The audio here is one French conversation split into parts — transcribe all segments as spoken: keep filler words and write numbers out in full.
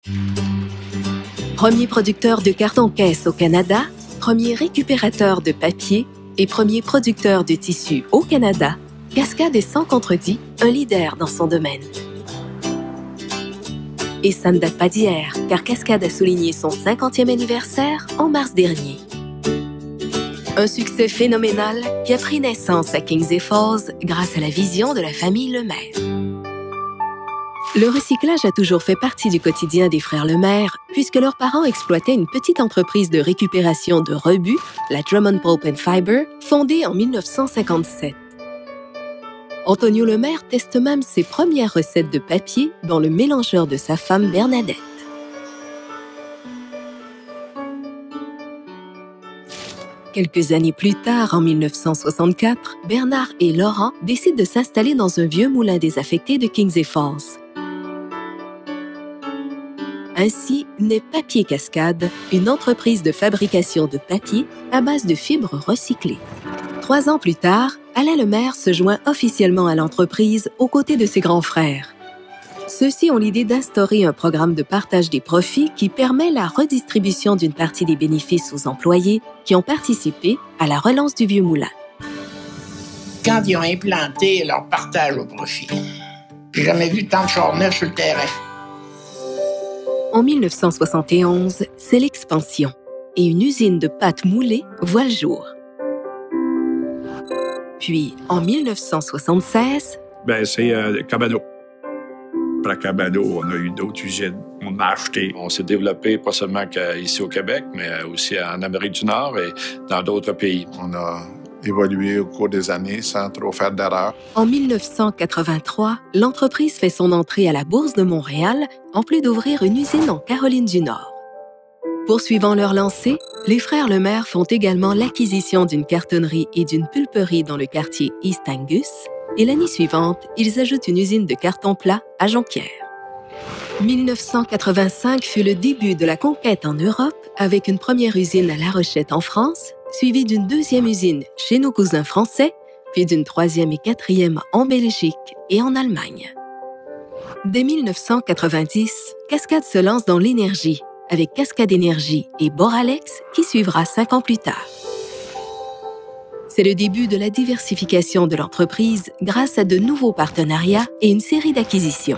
Premier producteur de carton-caisse au Canada, premier récupérateur de papier et premier producteur de tissu au Canada, Cascades est sans contredit un leader dans son domaine. Et ça ne date pas d'hier, car Cascades a souligné son cinquantième anniversaire en mars dernier. Un succès phénoménal qui a pris naissance à Kings Falls grâce à la vision de la famille Lemaire. Le recyclage a toujours fait partie du quotidien des frères Lemaire, puisque leurs parents exploitaient une petite entreprise de récupération de rebuts, la Drummond Pulp and Fiber, fondée en mille neuf cent cinquante-sept. Antonio Lemaire teste même ses premières recettes de papier dans le mélangeur de sa femme Bernadette. Quelques années plus tard, en mille neuf cent soixante-quatre, Bernard et Laurent décident de s'installer dans un vieux moulin désaffecté de Kings Falls. Ainsi naît Papier Cascades, une entreprise de fabrication de papier à base de fibres recyclées. Trois ans plus tard, Alain Lemaire se joint officiellement à l'entreprise aux côtés de ses grands frères. Ceux-ci ont l'idée d'instaurer un programme de partage des profits qui permet la redistribution d'une partie des bénéfices aux employés qui ont participé à la relance du vieux moulin. Quand ils ont implanté leur partage au profit, j'ai jamais vu tant de chars neufs sur le terrain. En mille neuf cent soixante et onze, c'est l'expansion et une usine de pâtes moulées voit le jour. Puis, en mille neuf cent soixante-seize... Ben, c'est euh, Cabano. Après Cabano, on a eu d'autres usines. On a acheté. On s'est développé pas seulement ici au Québec, mais aussi en Amérique du Nord et dans d'autres pays. On a évolué au cours des années sans trop faire d'erreurs. En mille neuf cent quatre-vingt-trois, l'entreprise fait son entrée à la Bourse de Montréal, en plus d'ouvrir une usine en Caroline du Nord. Poursuivant leur lancée, les frères Lemaire font également l'acquisition d'une cartonnerie et d'une pulperie dans le quartier East Angus, et l'année suivante, ils ajoutent une usine de carton plat à Jonquière. mille neuf cent quatre-vingt-cinq fut le début de la conquête en Europe avec une première usine à La Rochette en France, suivie d'une deuxième usine chez nos cousins français, puis d'une troisième et quatrième en Belgique et en Allemagne. Dès mille neuf cent quatre-vingt-dix, Cascades se lance dans l'énergie, avec Cascade Énergie et Boralex qui suivra cinq ans plus tard. C'est le début de la diversification de l'entreprise grâce à de nouveaux partenariats et une série d'acquisitions.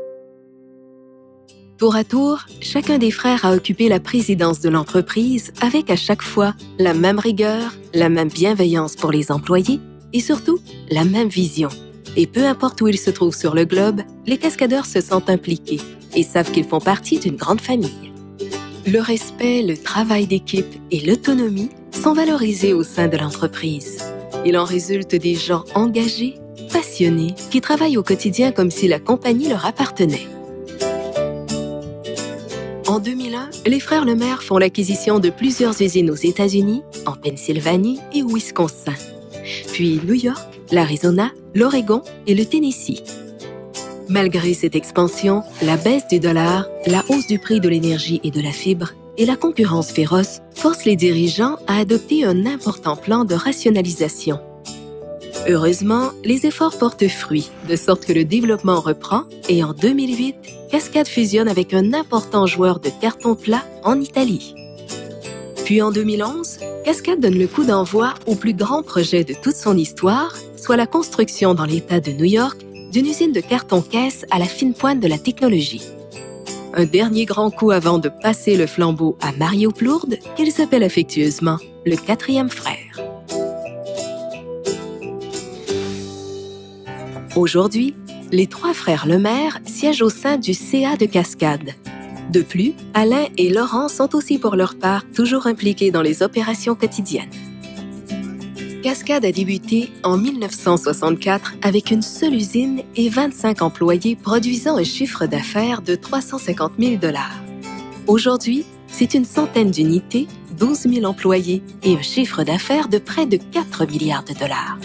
Tour à tour, chacun des frères a occupé la présidence de l'entreprise avec à chaque fois la même rigueur, la même bienveillance pour les employés et surtout la même vision. Et peu importe où ils se trouvent sur le globe, les cascadeurs se sentent impliqués et savent qu'ils font partie d'une grande famille. Le respect, le travail d'équipe et l'autonomie sont valorisés au sein de l'entreprise. Il en résulte des gens engagés, passionnés, qui travaillent au quotidien comme si la compagnie leur appartenait. En deux mille un, les frères Lemaire font l'acquisition de plusieurs usines aux États-Unis, en Pennsylvanie et au Wisconsin, puis New York, l'Arizona, l'Oregon et le Tennessee. Malgré cette expansion, la baisse du dollar, la hausse du prix de l'énergie et de la fibre et la concurrence féroce forcent les dirigeants à adopter un important plan de rationalisation. Heureusement, les efforts portent fruit, de sorte que le développement reprend et en deux mille huit, Cascades fusionne avec un important joueur de carton plat en Italie. Puis en deux mille onze, Cascades donne le coup d'envoi au plus grand projet de toute son histoire, soit la construction dans l'État de New York d'une usine de carton-caisse à la fine pointe de la technologie. Un dernier grand coup avant de passer le flambeau à Mario Plourde, qu'il s'appelle affectueusement le quatrième frère. Aujourd'hui, les trois frères Lemaire siègent au sein du C A de Cascades. De plus, Alain et Laurent sont aussi pour leur part toujours impliqués dans les opérations quotidiennes. Cascades a débuté en mille neuf cent soixante-quatre avec une seule usine et vingt-cinq employés produisant un chiffre d'affaires de trois cent cinquante mille dollars. Aujourd'hui, c'est une centaine d'unités, douze mille employés et un chiffre d'affaires de près de quatre milliards de dollars.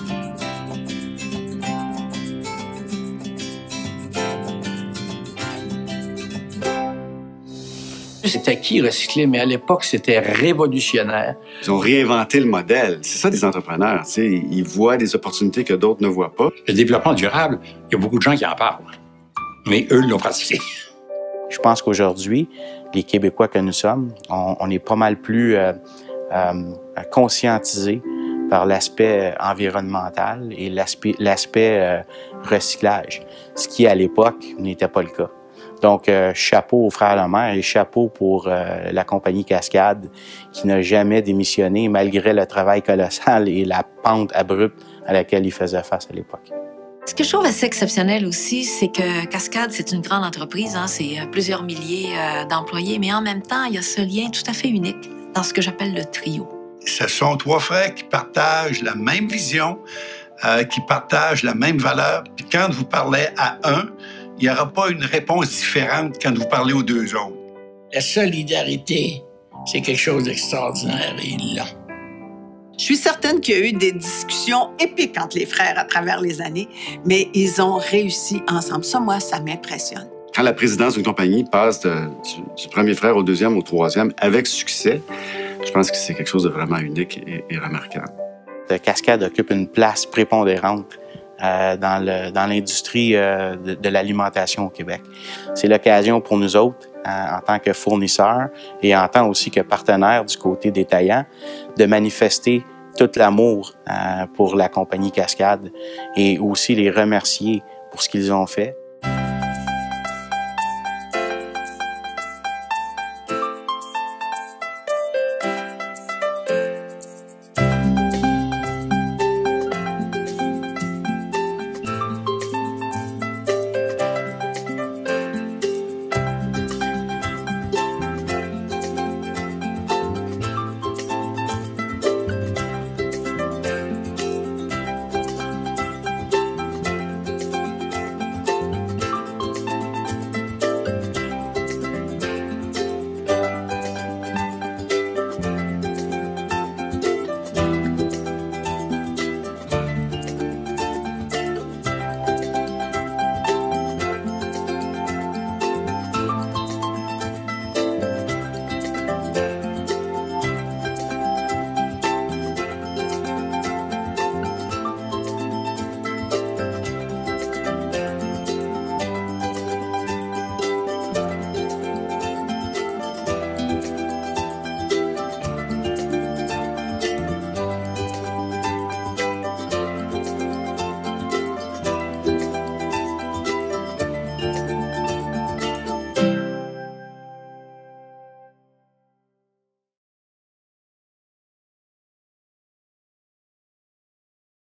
C'est acquis recyclé, mais à l'époque, c'était révolutionnaire. Ils ont réinventé le modèle. C'est ça, des entrepreneurs. Tu sais, ils voient des opportunités que d'autres ne voient pas. Le développement durable, il y a beaucoup de gens qui en parlent, mais eux l'ont pratiqué. Je pense qu'aujourd'hui, les Québécois que nous sommes, on, on est pas mal plus euh, euh, conscientisés par l'aspect environnemental et l'aspect, l'aspect euh, recyclage, ce qui, à l'époque, n'était pas le cas. Donc, euh, chapeau aux frères Lemaire et chapeau pour euh, la compagnie Cascade qui n'a jamais démissionné malgré le travail colossal et la pente abrupte à laquelle ils faisaient face à l'époque. Ce que je trouve assez exceptionnel aussi, c'est que Cascade, c'est une grande entreprise, hein, c'est plusieurs milliers euh, d'employés, mais en même temps, il y a ce lien tout à fait unique dans ce que j'appelle le trio. Ce sont trois frères qui partagent la même vision, euh, qui partagent la même valeur. Puis quand vous parlez à un, il n'y aura pas une réponse différente quand vous parlez aux deux autres. La solidarité, c'est quelque chose d'extraordinaire et ils l'ont. Je suis certaine qu'il y a eu des discussions épiques entre les frères à travers les années, mais ils ont réussi ensemble. Ça, moi, ça m'impressionne. Quand la présidence d'une compagnie passe de, du, du premier frère au deuxième, au troisième, avec succès, je pense que c'est quelque chose de vraiment unique et, et remarquable. Cascade occupe une place prépondérante euh, dans, le, dans l'industrie euh, de, de l'alimentation au Québec. C'est l'occasion pour nous autres, en tant que fournisseurs et en tant aussi que partenaires du côté détaillant, de manifester tout l'amour euh, pour la compagnie Cascade et aussi les remercier pour ce qu'ils ont fait.